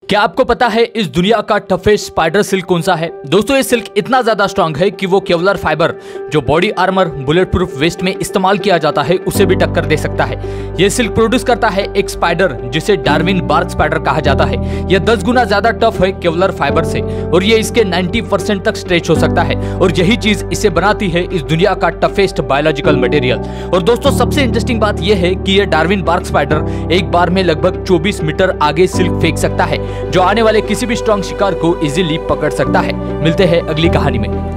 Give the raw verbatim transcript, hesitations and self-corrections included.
क्या आपको पता है इस दुनिया का टफेस्ट स्पाइडर सिल्क कौन सा है? दोस्तों ये सिल्क इतना ज्यादा स्ट्रांग है कि वो केवलर फाइबर जो body armour bullet proof vest में इस्तेमाल किया जाता है उसे भी टक्कर दे सकता है। ये सिल्क प्रोड्यूस करता है एक स्पाइडर जिसे डार्विन बार्क स्पाइडर कहा जाता है। यह दस गुना ज्यादा टफ है केवलर फाइबर से और ये इसके नब्बे परसेंट तक स्ट्रेच हो सकता है और यही चीज इसे बनाती है इस दुनिया का टफेस्ट बायोलॉजिकल मटेरियल। और दोस्तों सबसे इंटरेस्टिंग बात यह है कि यह डार्विन बार्क स्पाइडर एक बार में लगभग चौबीस मीटर आगे सिल्क फेंक सकता है जो आने वाले किसी भी स्ट्रॉन्ग शिकार को इजीली पकड़ सकता है। मिलते हैं अगली कहानी में।